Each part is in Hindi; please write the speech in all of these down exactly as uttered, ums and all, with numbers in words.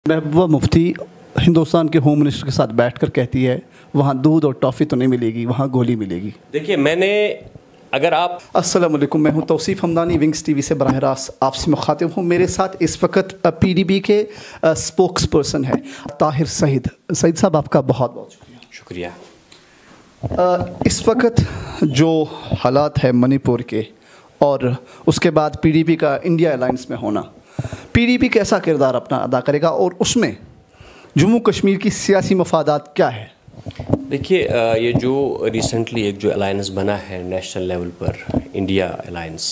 महबूबा मुफ्ती हिंदुस्तान के होम मिनिस्टर के साथ बैठकर कहती है वहाँ दूध और टॉफ़ी तो नहीं मिलेगी, वहाँ गोली मिलेगी। देखिए, मैंने अगर आप अस्सलाम वालेकुम, मैं हूँ तौसीफ़ हमदानी, विंग्स टीवी से बराह रास्त आपसे मुखातिब हूँ। मेरे साथ इस वक्त पीडीपी के स्पोक्स पर्सन हैं ताहिर सईद। सईद साहब, आपका बहुत बहुत शुक्रिया। शुक्रिया। इस वक्त जो हालात है मणिपुर के और उसके बाद पीडीपी का इंडिया अलायंस में होना, पीडीपी कैसा किरदार अपना अदा करेगा और उसमें जम्मू कश्मीर की सियासी मफादात क्या है? देखिए, ये जो रिसेंटली एक जो अलायंस बना है नेशनल लेवल पर, इंडिया अलायंस,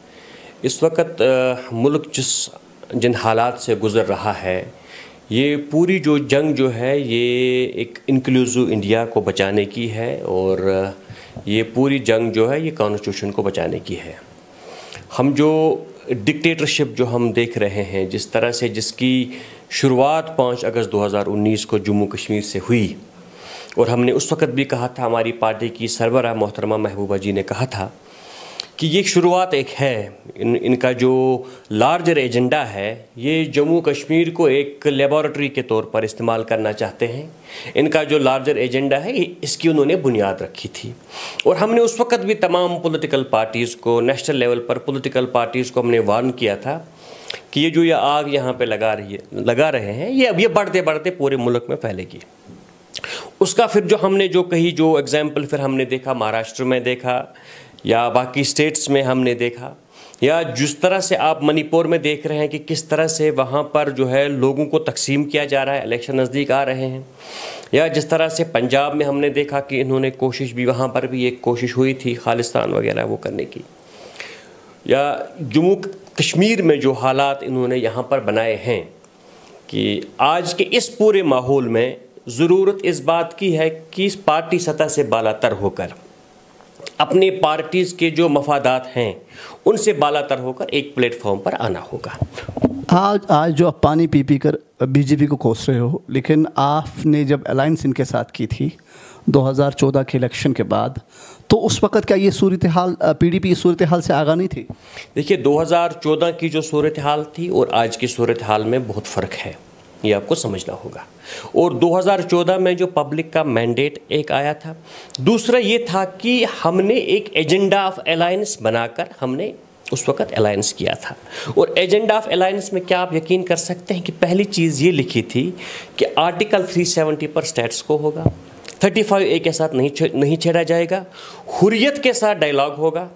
इस वक्त मुल्क जिस जिन हालात से गुज़र रहा है, ये पूरी जो जंग जो है ये एक इंक्लूसिव इंडिया को बचाने की है और ये पूरी जंग जो है ये कॉन्स्टिट्यूशन को बचाने की है। हम जो डिक्टेटरशिप जो हम देख रहे हैं, जिस तरह से जिसकी शुरुआत पाँच अगस्त दो हज़ार उन्नीस को जम्मू कश्मीर से हुई, और हमने उस वक्त भी कहा था, हमारी पार्टी की सरबराह मोहतरमा महबूबा जी ने कहा था कि ये शुरुआत एक है, इन इनका जो लार्जर एजेंडा है ये जम्मू कश्मीर को एक लेबॉरेटरी के तौर पर इस्तेमाल करना चाहते हैं। इनका जो लार्जर एजेंडा है इसकी उन्होंने बुनियाद रखी थी। और हमने उस वक्त भी तमाम पॉलिटिकल पार्टीज़ को, नेशनल लेवल पर पॉलिटिकल पार्टीज़ को हमने वार्न किया था कि ये जो ये आग यहाँ पे लगा रही है लगा रहे हैं ये अब ये बढ़ते बढ़ते पूरे मुल्क में फैलेगी। उसका फिर जो हमने जो कही जो एग्जाम्पल फिर हमने देखा, महाराष्ट्र में देखा या बाकी स्टेट्स में हमने देखा, या जिस तरह से आप मणिपुर में देख रहे हैं कि किस तरह से वहाँ पर जो है लोगों को तकसीम किया जा रहा है, इलेक्शन नज़दीक आ रहे हैं, या जिस तरह से पंजाब में हमने देखा कि इन्होंने कोशिश भी, वहाँ पर भी एक कोशिश हुई थी खालिस्तान वगैरह वो करने की, या जम्मू कश्मीर में जो हालात इन्होंने यहाँ पर बनाए हैं कि आज के इस पूरे माहौल में ज़रूरत इस बात की है कि इस पार्टी सतह से बालातर होकर अपने पार्टीज़ के जो मफादात हैं उनसे बालातर होकर एक प्लेटफॉर्म पर आना होगा। आज आज जो आप पानी पी पी कर बीजेपी को कोस रहे हो, लेकिन आपने जब अलायंस इनके साथ की थी दो हज़ार चौदह के इलेक्शन के बाद, तो उस वक़्त क्या ये सूरत हाल पीडीपी इस सूरत हाल से आगा नहीं थी? देखिए, दो हज़ार चौदह की जो सूरत हाल थी और आज की सूरत हाल में बहुत फ़र्क है, ये आपको समझना होगा। और दो हज़ार चौदह में जो पब्लिक का मैंडेट एक आया था, दूसरा ये था कि हमने एक एजेंडा ऑफ अलायंस बनाकर हमने उस वक्त अलायंस किया था। और एजेंडा ऑफ अलायंस में क्या आप यकीन कर सकते हैं कि पहली चीज़ ये लिखी थी कि आर्टिकल तीन सौ सत्तर पर स्टेट्स को होगा, पैंतीस ए के साथ नहीं छे, नहीं छेड़ा जाएगा, हुर्रियत के साथ डायलॉग होगा,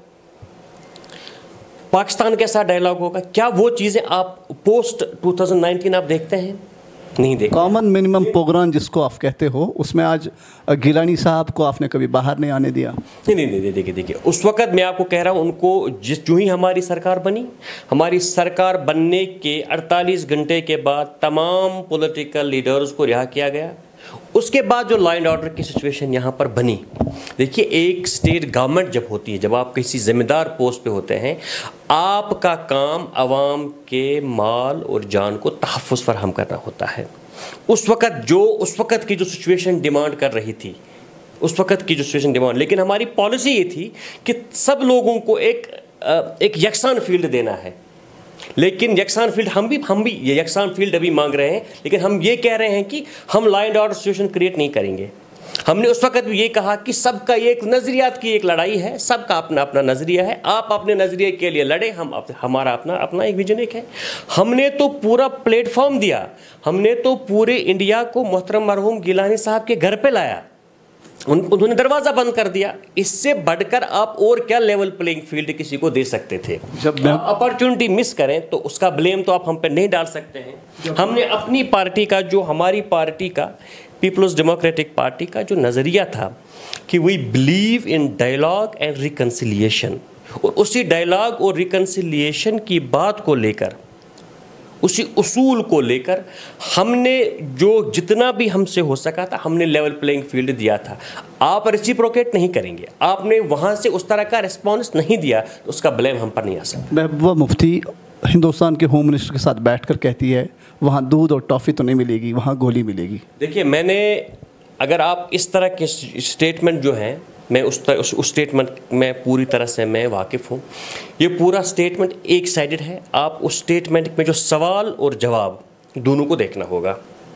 पाकिस्तान के साथ डायलॉग होगा। क्या वो चीज़ें आप पोस्ट दो हज़ार उन्नीस आप देखते हैं? नहीं देखते। कॉमन मिनिमम प्रोग्राम जिसको आप कहते हो, उसमें आज गिलानी साहब को आपने कभी बाहर नहीं आने दिया। नहीं नहीं नहीं देखिए देखिए उस वक्त मैं आपको कह रहा हूँ, उनको जिस जो ही हमारी सरकार बनी, हमारी सरकार बनने के अड़तालीस घंटे के बाद तमाम पॉलिटिकल लीडर्स को रिहा किया गया। उसके बाद जो लॉ एंड ऑर्डर की सिचुएशन यहाँ पर बनी, देखिए एक स्टेट गवर्नमेंट जब होती है, जब आप किसी ज़िम्मेदार पोस्ट पे होते हैं, आपका काम आवाम के माल और जान को तहफ़्फ़ुज़ फराहम करना होता है। उस वक़्त जो उस वक़्त की जो सिचुएशन डिमांड कर रही थी, उस वक़्त की जो सिचुएशन डिमांड, लेकिन हमारी पॉलिसी ये थी कि सब लोगों को एक एक यकसान फील्ड देना है। लेकिन यकसान फील्ड हम भी हम भी ये यकसान फील्ड अभी मांग रहे हैं, लेकिन हम ये कह रहे हैं कि हम law and order situation create नहीं करेंगे। हमने उस वक्त भी ये कहा कि सबका एक नज़रियात की एक लड़ाई है, सबका अपना अपना नज़रिया है, आप अपने नज़रिए के लिए लड़े, हम अप, हमारा अपना अपना एक विजन एक है। हमने तो पूरा प्लेटफॉर्म दिया, हमने तो पूरे इंडिया को मोहतरम मरहूम गिलानी साहब के घर पे लाया, उन उन्होंने दरवाज़ा बंद कर दिया। इससे बढ़कर आप और क्या लेवल प्लेइंग फील्ड किसी को दे सकते थे? जब अपॉर्चुनिटी मिस करें तो उसका ब्लेम तो आप हम पे नहीं डाल सकते हैं। हमने अपनी पार्टी का, जो हमारी पार्टी का, पीपल्स डेमोक्रेटिक पार्टी का जो नज़रिया था कि we believe in dialogue and reconciliation, और उसी डायलॉग और रिकन्सिलिएशन की बात को लेकर, उसी उसूल को लेकर हमने जो जितना भी हमसे हो सका था हमने लेवल प्लेइंग फील्ड दिया था। आप रेसिप्रोकेट नहीं करेंगे, आपने वहाँ से उस तरह का रिस्पॉन्स नहीं दिया, तो उसका ब्लेम हम पर नहीं आ सकता। महबूबा मुफ्ती हिंदुस्तान के होम मिनिस्टर के साथ बैठकर कहती है वहाँ दूध और टॉफ़ी तो नहीं मिलेगी, वहाँ गोली मिलेगी। देखिए, मैंने अगर आप इस तरह के स्टेटमेंट जो हैं, मैं उस तर, उस, उस स्टेटमेंट में पूरी तरह से मैं वाकिफ़ हूँ। ये पूरा स्टेटमेंट एक साइडेड है। आप उस स्टेटमेंट में जो सवाल और जवाब दोनों को देखना होगा।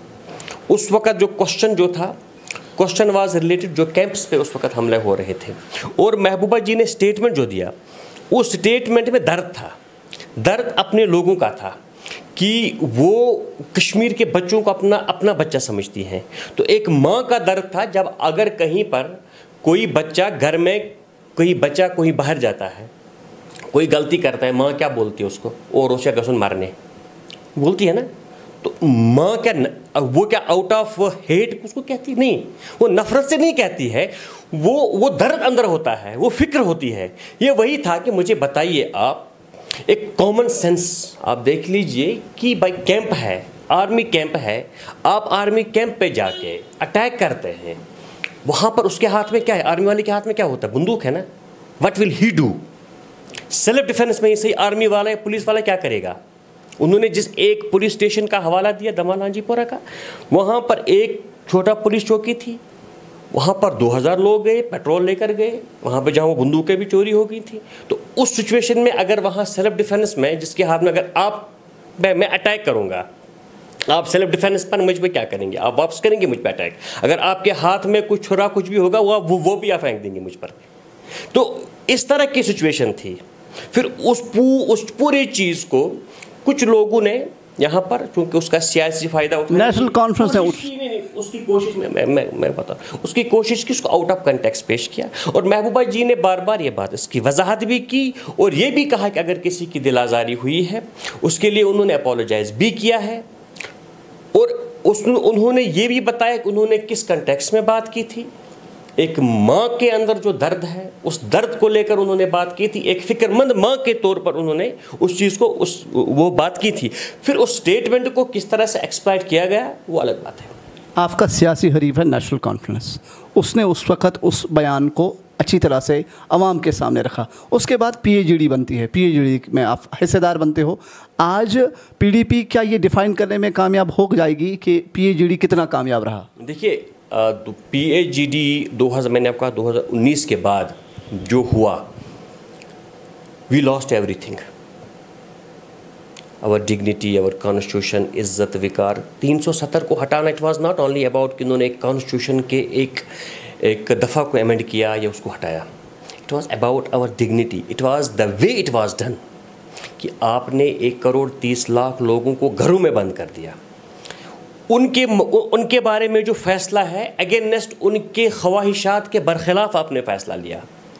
उस वक़्त जो क्वेश्चन जो था, क्वेश्चन वाज रिलेटेड जो कैंप्स पे उस वक़्त हमले हो रहे थे, और महबूबा जी ने स्टेटमेंट जो दिया, उस स्टेटमेंट में दर्द था, दर्द अपने लोगों का था कि वो कश्मीर के बच्चों को अपना अपना बच्चा समझती हैं। तो एक माँ का दर्द था जब अगर कहीं पर कोई बच्चा घर में, कोई बच्चा कोई बाहर जाता है, कोई गलती करता है, माँ क्या बोलती है उसको, और उसे गसुन मारने बोलती है ना। तो माँ क्या न, वो क्या आउट ऑफ हेट उसको कहती नहीं, वो नफरत से नहीं कहती है, वो वो दर्द अंदर होता है, वो फिक्र होती है। ये वही था कि मुझे बताइए आप, एक कॉमन सेंस आप देख लीजिए कि भाई कैंप है, आर्मी कैंप है, आप आर्मी कैंप पे जाके अटैक करते हैं, वहाँ पर उसके हाथ में क्या है, आर्मी वाले के हाथ में क्या होता है, बंदूक है ना। What will he do? Self defence में ही सही आर्मी वाला या पुलिस वाला क्या करेगा? उन्होंने जिस एक पुलिस स्टेशन का हवाला दिया दमाल हांजीपोरा का, वहाँ पर एक छोटा पुलिस चौकी थी, वहाँ पर दो हज़ार लोग गए, पेट्रोल लेकर गए, वहाँ पे जहाँ वो बंदूकें भी चोरी हो गई थी। तो उस सिचुएशन में अगर वहाँ सेल्फ डिफेंस में जिसके हाथ में, अगर आप मैं मैं अटैक करूँगा, आप सेल्फ डिफेंस पर मुझ पर क्या करेंगे? आप वापस करेंगे मुझ पर अटैक। अगर आपके हाथ में कुछ छुरा कुछ भी होगा वो वो, वो भी आप फेंक देंगे मुझ पर। तो इस तरह की सिचुएशन थी। फिर उस पू, उस पूरी चीज़ को कुछ लोगों ने यहाँ पर, क्योंकि उसका सियासी फायदा उठाया, नेशनल कॉन्फ्रेंस है उस... नहीं, नहीं, उसकी कोशिश में मैं मैं मैं बता उसकी कोशिश की, उसको आउट ऑफ कंटेक्स्ट पेश किया। और महबूबा जी ने बार बार ये बात, इसकी वजाहत भी की और ये भी कहा कि अगर किसी की दिल आज़ारी हुई है उसके लिए उन्होंने अपोलोजाइज भी किया है। और उस उन्होंने ये भी बताया कि उन्होंने किस कंटेक्स्ट में बात की थी। एक माँ के अंदर जो दर्द है, उस दर्द को लेकर उन्होंने बात की थी। एक फ़िक्रमंद माँ के तौर पर उन्होंने उस चीज़ को उस वो बात की थी। फिर उस स्टेटमेंट को किस तरह से एक्सप्लॉइट किया गया वो अलग बात है। आपका सियासी हरीफ है नेशनल कॉन्फ्रेंस, उसने उस वक़्त उस बयान को अच्छी तरह से अवाम के सामने रखा। उसके बाद पीएजीडी बनती है, पीएजीडी में आप हिस्सेदार बनते हो। आज पीडीपी क्या ये डिफ़ाइन करने में कामयाब हो जाएगी कि पीएजीडी कितना कामयाब रहा? देखिए, पीएजीडी दो हज़ार मैंने आपका दो हज़ार उन्नीस के बाद जो हुआ, we lost everything, our dignity, our constitution, इज्जत विकार। तीन सौ सत्तर को हटाना, it was not only about कि उन्होंने एक कॉन्स्टिट्यूशन के एक एक दफ़ा को अमेंड किया या उसको हटाया। It was about our dignity, it was the way it was done, कि आपने एक करोड़ तीस लाख लोगों को घरों में बंद कर दिया। उनके उनके बारे में जो फैसला है अगेंस्ट उनके ख्वाहिशात के बरखिलाफ आपने फ़ैसला लिया।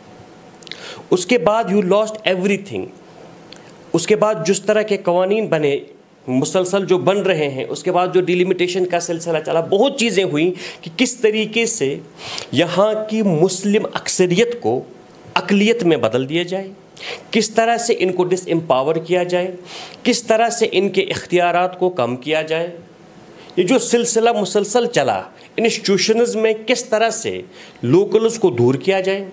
उसके बाद यू लॉस्ट एवरीथिंग। उसके बाद जिस तरह के कवानीन बने, मुसलसल जो बन रहे हैं, उसके बाद जो डिलिमिटेशन का सिलसिला चला, बहुत चीज़ें हुई कि किस तरीके से यहाँ की मुस्लिम अक्सरियत को अक़लियत में बदल दिया जाए, किस तरह से इनको डिसएम्पावर किया जाए, किस तरह से इनके इख्तियारात को कम किया जाए। ये जो सिलसिला मुसलसल चला, इंस्टीट्यूशंस में किस तरह से लोकल्स को दूर किया जाए,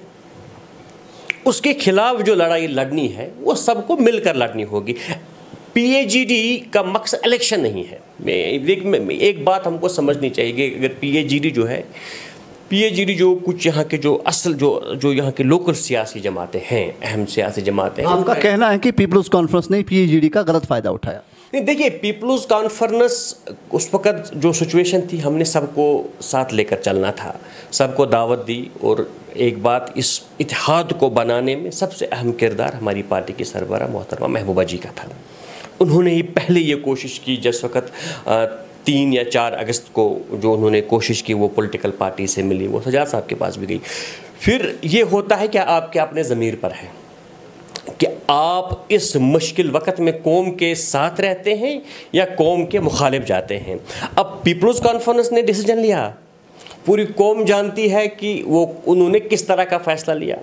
उसके खिलाफ जो लड़ाई लड़नी है वो सबको मिलकर लड़नी होगी। पीएजीडी का मकसद इलेक्शन नहीं है। एक, एक बात हमको समझनी चाहिए, अगर पीएजीडी जो है, पीएजीडी जो कुछ यहाँ के जो असल जो जो यहाँ के लोकल सियासी जमातें हैं, अहम सियासी जमातें हैं, आपका कहना है कि पीपल्स कॉन्फ्रेंस ने पीएजीडी का गलत फ़ायदा उठाया? नहीं, देखिए, पीपल्स कॉन्फ्रेंस उस वक़्त जो सिचुएशन थी, हमने सबको साथ लेकर चलना था, सबको दावत दी। और एक बात, इस इत्तेहाद को बनाने में सबसे अहम किरदार हमारी पार्टी की सरबराह मोहतरमा महबूबा जी का था। उन्होंने ही पहले ये कोशिश की, जिस वक़्त तीन या चार अगस्त को जो उन्होंने कोशिश की, वो पॉलिटिकल पार्टी से मिली, वो सजाद साहब के पास भी गई। फिर ये होता है कि आपके अपने ज़मीर पर है कि आप इस मुश्किल वक़्त में कौम के साथ रहते हैं या कौम के मुखालिफ जाते हैं। अब पीपल्स कॉन्फ्रेंस ने डिसीजन लिया, पूरी कौम जानती है कि वो उन्होंने किस तरह का फ़ैसला लिया,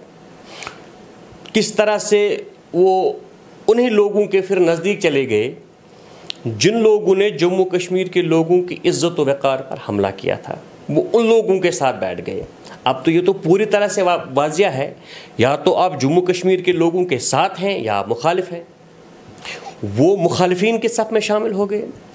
किस तरह से वो उन्हीं लोगों के फिर नज़दीक चले गए जिन लोगों ने जम्मू कश्मीर के लोगों की इज़्ज़त व वक़ार पर हमला किया था। वो उन लोगों के साथ बैठ गए। अब तो ये तो पूरी तरह से वाज़िया है, या तो आप जम्मू कश्मीर के लोगों के साथ हैं या आप मुखालिफ हैं। वो मुखालिफिन के साथ में शामिल हो गए।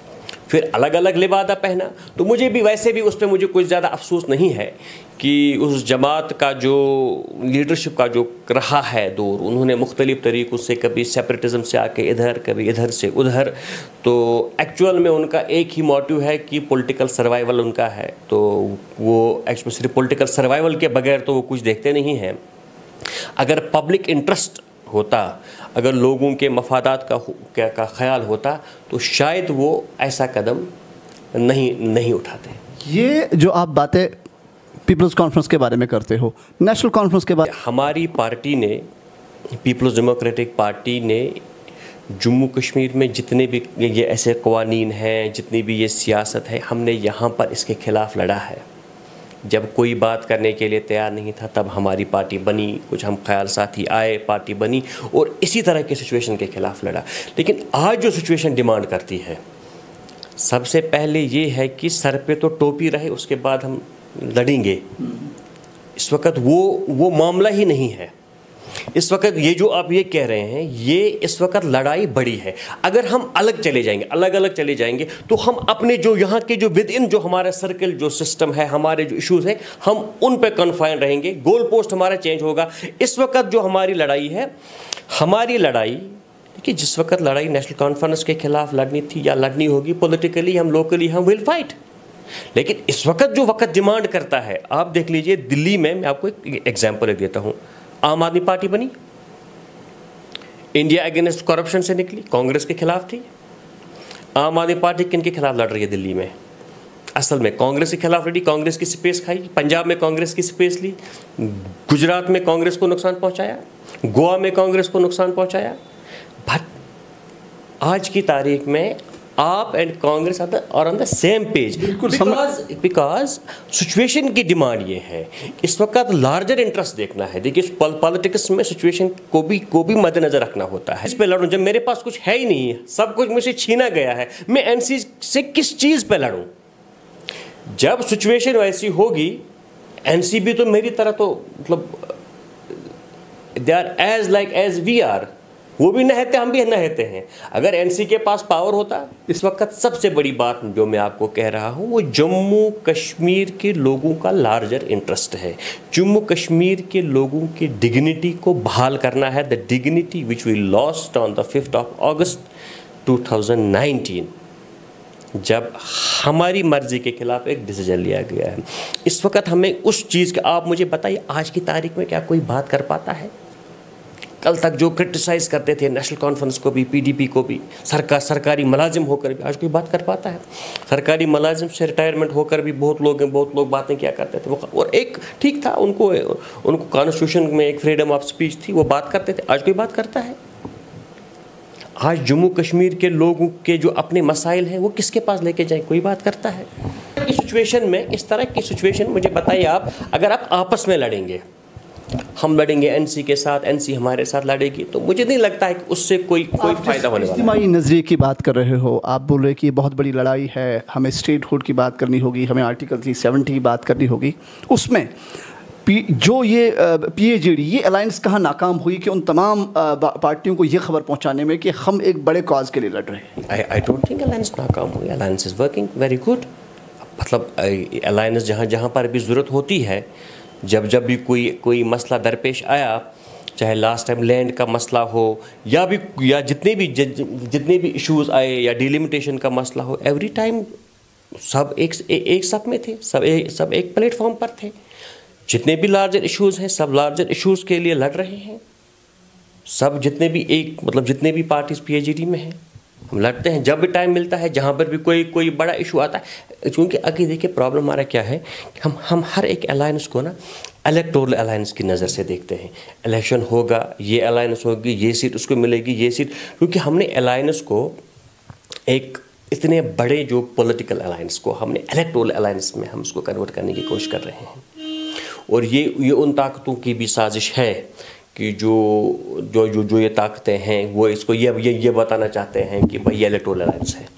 फिर अलग अलग लिबादा पहना। तो मुझे भी वैसे भी उस पर मुझे कुछ ज़्यादा अफसोस नहीं है कि उस जमात का जो लीडरशिप का जो रहा है दौर, उन्होंने मुख्तलिफ़ तरीक़ों से, कभी सेपरेटिज़म से आके इधर, कभी इधर से उधर, तो एक्चुअल में उनका एक ही मोटिव है कि पॉलिटिकल सर्वाइवल उनका है। तो वो एक्चुअली सिर्फ पॉलिटिकल सर्वाइवल के बगैर तो वो कुछ देखते नहीं हैं। अगर पब्लिक इंटरेस्ट होता, अगर लोगों के मफादात का क्या का ख्याल होता, तो शायद वो ऐसा कदम नहीं नहीं उठाते। ये जो आप बातें पीपल्स कॉन्फ्रेंस के बारे में करते हो, नेशनल कॉन्फ्रेंस के बारे, हमारी पार्टी ने, पीपल्स डेमोक्रेटिक पार्टी ने जम्मू कश्मीर में जितने भी ये ऐसे कवानीन हैं, जितनी भी ये सियासत है, हमने यहाँ पर इसके ख़िलाफ़ लड़ा है। जब कोई बात करने के लिए तैयार नहीं था, तब हमारी पार्टी बनी, कुछ हम ख्याल साथी आए, पार्टी बनी और इसी तरह के सिचुएशन के ख़िलाफ़ लड़ा। लेकिन आज जो सिचुएशन डिमांड करती है, सबसे पहले ये है कि सर पे तो टोपी रहे, उसके बाद हम लड़ेंगे। इस वक्त वो वो मामला ही नहीं है। इस वक्त ये जो आप ये कह रहे हैं, ये इस वक्त लड़ाई बड़ी है। अगर हम अलग चले जाएंगे, अलग अलग चले जाएंगे, तो हम अपने जो यहाँ के जो विद इन जो हमारा सर्कल जो सिस्टम है, हमारे जो इश्यूज़ हैं, हम उन पे कन्फाइन रहेंगे, गोल पोस्ट हमारा चेंज होगा। इस वक्त जो हमारी लड़ाई है, हमारी लड़ाई कि जिस वक्त लड़ाई नेशनल कॉन्फ्रेंस के खिलाफ लड़नी थी या लड़नी होगी, पॉलिटिकली हम लोकली हम विल फाइट। लेकिन इस वक्त जो वक्त डिमांड करता है, आप देख लीजिए दिल्ली में, मैं आपको एक एग्जाम्पल देता हूँ, आम आदमी पार्टी बनी, इंडिया अगेंस्ट करप्शन से निकली, कांग्रेस के खिलाफ थी। आम आदमी पार्टी किन के खिलाफ लड़ रही है दिल्ली में? असल में कांग्रेस के खिलाफ लड़ी, कांग्रेस की स्पेस खाई, पंजाब में कांग्रेस की स्पेस ली, गुजरात में कांग्रेस को नुकसान पहुंचाया, गोवा में कांग्रेस को नुकसान पहुंचाया। बट आज की तारीख में आप and Congress are on the same page, because because situation की डिमांड ये है। इस वक्त लार्जर इंटरेस्ट देखना है। देखिए पॉलिटिक्स में सिचुएशन को भी को भी मद्देनजर रखना होता है। इस पे लड़ूं जब मेरे पास कुछ है ही नहीं है, सब कुछ मुझसे छीना गया है, मैं एनसी से किस चीज़ पे लड़ूं? जब सिचुएशन वैसी होगी, एनसीबी तो मेरी तरह तो मतलब they are as like as we are, वो भी नहते, हम भी नहते हैं। अगर एनसी के पास पावर होता, इस वक्त सबसे बड़ी बात जो मैं आपको कह रहा हूँ, वो जम्मू कश्मीर के लोगों का लार्जर इंटरेस्ट है। जम्मू कश्मीर के लोगों की डिग्निटी को बहाल करना है, the dignity which we lost on the fifth of August two thousand nineteen, जब हमारी मर्जी के खिलाफ एक डिसीजन लिया गया है। इस वक्त हमें उस चीज़ के, आप मुझे बताइए आज की तारीख में क्या कोई बात कर पाता है? कल तक जो क्रिटिसाइज़ करते थे नेशनल कॉन्फ्रेंस को भी, पीडीपी को भी, सरकार सरकारी मुलाजिम होकर भी आज कोई बात कर पाता है? सरकारी मुलाजिम से रिटायरमेंट होकर भी बहुत लोग बहुत लोग बातें क्या करते थे, वो और एक ठीक था, उनको उनको कॉन्स्टिट्यूशन में एक फ्रीडम ऑफ स्पीच थी, वो बात करते थे। आज कोई बात करता है? आज जम्मू कश्मीर के लोगों के जो अपने मसाइल हैं, वो किसके पास लेके जाए? कोई बात करता है? इस सिचुएशन में, इस तरह की सिचुएशन, मुझे बताइए आप, अगर आप आपस में लड़ेंगे, हम लड़ेंगे एनसी के साथ, एनसी हमारे साथ लड़ेगी, तो मुझे नहीं लगता है कि उससे कोई कोई फायदा होने वाला है। इज्तिमाई नज़रिए की बात कर रहे हो, आप बोल रहे कि ये बहुत बड़ी लड़ाई है, हमें स्टेटहुड की बात करनी होगी, हमें आर्टिकल थ्री सेवेंटी की बात करनी होगी। उसमें पी, जो ये पीएजीडी, ये अलायंस कहाँ नाकाम हुई कि उन तमाम पार्टियों को ये खबर पहुँचाने में कि हम एक बड़े कॉज के लिए लड़ रहे हैं? I I don't think alliance नाकाम हुई। Alliance is working very good. मतलब अलायंस जहाँ जहाँ पर भी ज़रूरत होती है, जब जब भी कोई कोई मसला दरपेश आया, चाहे लास्ट टाइम लैंड का मसला हो या भी या जितने भी ज, जितने भी इश्यूज़ आए या डिलिमिटेशन का मसला हो, एवरी टाइम सब एक एक सब में थे, सब एक सब एक प्लेटफॉर्म पर थे। जितने भी लार्जर इश्यूज़ हैं, सब लार्जर इश्यूज़ के लिए लड़ रहे हैं। सब जितने भी एक मतलब जितने भी पार्टीज पीएजीडी में हैं, हम लड़ते हैं जब भी टाइम मिलता है, जहाँ पर भी कोई कोई बड़ा इशू आता है। क्योंकि आगे देखिए प्रॉब्लम हमारा क्या है, हम हम हर एक अलायंस को ना इलेक्टोरल अलायंस की नज़र से देखते हैं। इलेक्शन होगा, ये अलायंस होगी, ये सीट उसको मिलेगी, ये सीट, क्योंकि हमने अलायंस को एक इतने बड़े जो पॉलिटिकल अलायंस को हमने इलेक्टोरल अलायंस में हम उसको कन्वर्ट करने की कोशिश कर रहे हैं। और ये ये उन ताकतों की भी साजिश है कि जो जो जो जो ये ताकतें हैं, वो इसको ये ये ये बताना चाहते हैं कि भाई ये इलेक्टोरल अलायंस है।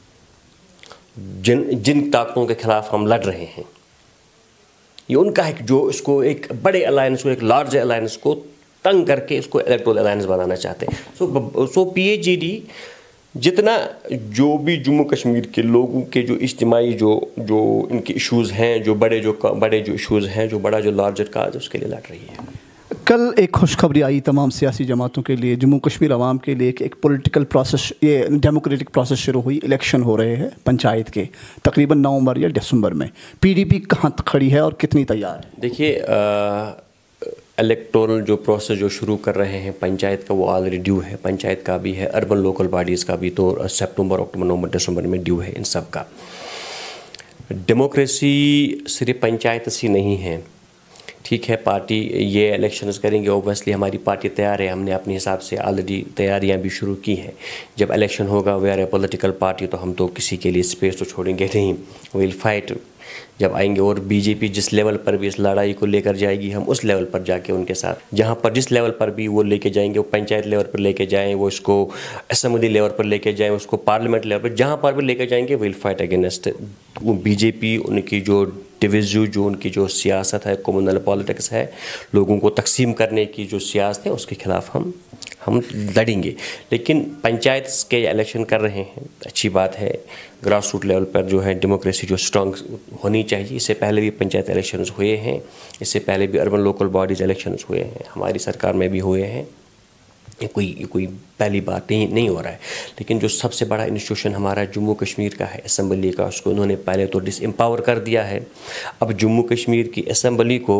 जिन जिन ताकतों के खिलाफ हम लड़ रहे हैं, ये उनका है जो इसको एक बड़े अलायंस को, एक लार्ज अलायंस को तंग करके इसको इलेक्टोरल अलायंस बनाना चाहते हैं। सो सो पीएजीडी जितना जो भी जम्मू कश्मीर के लोगों के जो इज्तिमाई जो जो इनके इश्यूज़ हैं, जो बड़े जो बड़े जो इश्यूज़ हैं, जो बड़ा जो लार्जर काज है, उसके लिए लड़ रही है। कल एक खुशखबरी आई तमाम सियासी जमातों के लिए, जम्मू कश्मीर आवाम के लिए, कि एक पॉलिटिकल प्रोसेस, ये डेमोक्रेटिक प्रोसेस शुरू हुई। इलेक्शन हो रहे हैं पंचायत के तकरीबन नवंबर या दिसंबर में। पीडीपी कहाँ खड़ी है और कितनी तैयार है? देखिए, इलेक्टोरल जो प्रोसेस जो शुरू कर रहे हैं पंचायत का, वो ऑलरेडी ड्यू है। पंचायत का भी है, अर्बन लोकल बॉडीज़ का भी, तो सितंबर अक्टूबर नवंबर दिसंबर में ड्यू है इन सब का। डेमोक्रेसी सिर्फ पंचायत से नहीं है, ठीक है। पार्टी ये इलेक्शंस करेंगे, ओबियसली हमारी पार्टी तैयार है, हमने अपने हिसाब से ऑलरेडी तैयारियां भी शुरू की हैं। जब इलेक्शन होगा, we are a political party, तो हम तो किसी के लिए स्पेस तो छोड़ेंगे नहीं, विल फाइट। जब आएंगे और बीजेपी जिस लेवल पर भी इस लड़ाई को लेकर जाएगी, हम उस लेवल पर जाके उनके साथ, जहां पर जिस लेवल पर भी वो लेके जाएंगे, वो पंचायत लेवल पर लेके जाएं, वो इसको असेंबली लेवल पर लेके जाएं, उसको पार्लियामेंट लेवल पर, जहां पर भी लेके जाएंगे, विल फाइट अगेंस्ट वो बीजेपी। उनकी जो डिविजू जो उनकी जो सियासत है, कम्युनल पॉलिटिक्स है, लोगों को तकसीम करने की जो सियासत है, उसके खिलाफ हम हम लड़ेंगे। लेकिन पंचायत के इलेक्शन कर रहे हैं, अच्छी बात है। ग्रास रूट लेवल पर जो है डेमोक्रेसी जो स्ट्रांग होनी चाहिए। इससे पहले भी पंचायत इलेक्शंस हुए हैं, इससे पहले भी अर्बन लोकल बॉडीज़ इलेक्शंस हुए हैं, हमारी सरकार में भी हुए हैं। ये कोई ये कोई पहली बात नहीं नहीं हो रहा है। लेकिन जो सबसे बड़ा इंस्टीट्यूशन हमारा जम्मू कश्मीर का है, असेंबली का, उसको उन्होंने पहले तो डिसएम्पावर कर दिया है। अब जम्मू कश्मीर की असेंबली को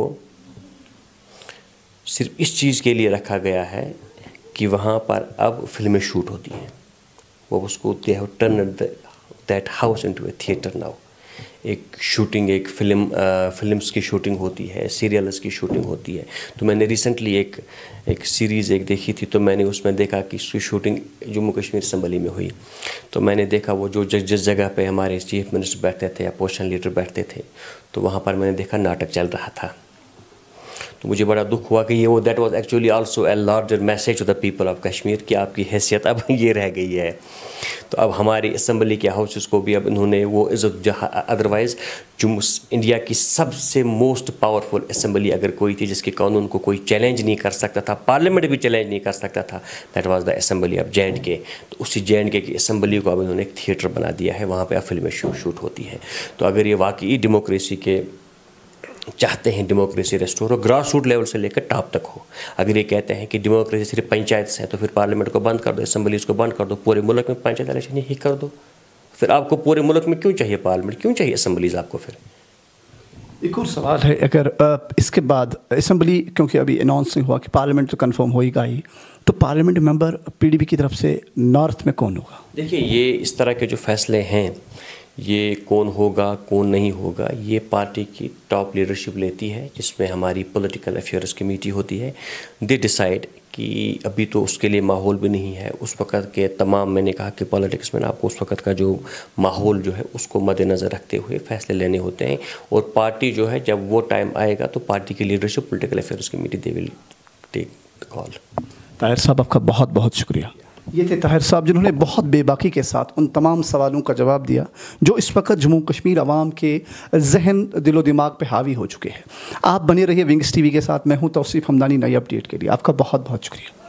सिर्फ इस चीज़ के लिए रखा गया है कि वहाँ पर अब फिल्में शूट होती हैं। वो उसको they have turn that house into a theatre now. एक शूटिंग, एक फिल्म फिल्म्स की शूटिंग होती है, सीरियल्स की शूटिंग होती है। तो मैंने रिसेंटली एक एक सीरीज़ एक देखी थी, तो मैंने उसमें देखा कि उसकी शूटिंग जम्मू कश्मीर असेंबली में हुई। तो मैंने देखा वो जो जिस जगह पे हमारे चीफ मिनिस्टर बैठते थे, अपोजिशन लीडर बैठते थे, तो वहाँ पर मैंने देखा नाटक चल रहा था। तो मुझे बड़ा दुख हुआ कि ये वो that was actually also a larger message to the people of Kashmir कि आपकी हैसियत अब ये रह गई है। तो अब हमारी असेंबली के हाउसेस को भी अब इन्होंने वो इज़्ज़त, जहाँ अदरवाइज़ जम्मू इंडिया की सबसे मोस्ट पावरफुल असेंबली अगर कोई थी जिसके कानून को कोई चैलेंज नहीं कर सकता था, पार्लियामेंट भी चैलेंज नहीं कर सकता था, that was the assembly of J and K. तो उसी जे एंड के की असेंबली को अब इन्होंने एक थिएटर बना दिया है, वहाँ पर अब फिल्में शूट शूट होती हैं। तो अगर ये वाकई डेमोक्रेसी के चाहते हैं, डेमोक्रेसी रेस्टोर हो, ग्रास रूट लेवल से लेकर टॉप तक हो। अगर ये कहते हैं कि डेमोक्रेसी सिर्फ पंचायत से है, तो फिर पार्लियामेंट को बंद कर दो, असेंबलीज को बंद कर दो, पूरे मुल्क में पंचायत इलेक्शन ही कर दो। फिर आपको पूरे मुल्क में क्यों चाहिए पार्लियामेंट, क्यों चाहिए असेंबलीज आपको? फिर एक और सवाल है, अगर इसके बाद असेंबली, क्योंकि अभी अनाउंस नहीं हुआ कि पार्लियामेंट तो कंफर्म होएगा ही, तो पार्लियामेंट मेंबर पीडीपी की तरफ से नॉर्थ में कौन होगा? देखिए, ये इस तरह के जो फैसले हैं, ये कौन होगा कौन नहीं होगा, ये पार्टी की टॉप लीडरशिप लेती है, जिसमें हमारी पॉलिटिकल अफेयर्स कमेटी होती है। दे डिसाइड कि अभी तो उसके लिए माहौल भी नहीं है उस वक़्त के तमाम, मैंने कहा कि पॉलिटिक्स में आपको उस वक़्त का जो माहौल जो है उसको मद्देनज़र रखते हुए फैसले लेने होते हैं। और पार्टी जो है, जब वो टाइम आएगा तो पार्टी की leadership political affairs committee they will take the call. Tahir sahab, आपका बहुत बहुत शुक्रिया। ये थे ताहिर साहब, जिन्होंने बहुत बेबाकी के साथ उन तमाम सवालों का जवाब दिया जो इस वक्त जम्मू कश्मीर आवाम के जहन दिलो दिमाग पे हावी हो चुके हैं। आप बने रहिए विंग्स टीवी के साथ। मैं हूं तौसीफ हमदानी, नई अपडेट के लिए आपका बहुत बहुत शुक्रिया।